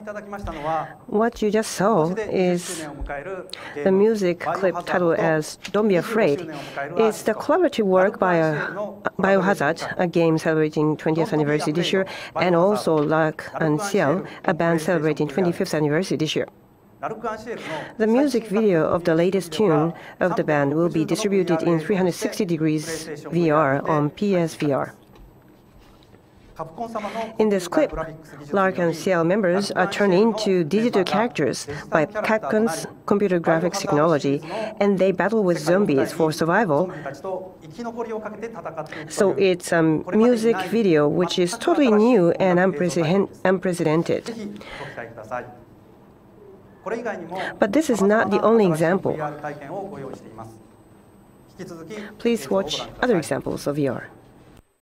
What you just saw is the music clip titled as Don't Be Afraid. It's the collaborative work by Biohazard, a game celebrating 20th anniversary this year, and also L'Arc-en-Ciel, a band celebrating 25th anniversary this year. The music video of the latest tune of the band will be distributed in 360 degrees VR on PSVR. In this clip, L'Arc-en-Ciel members are turned into digital characters by Capcom's computer graphics technology, and they battle with zombies for survival. So it's a music video which is totally new and unprecedented. But this is not the only example. Please watch other examples of VR.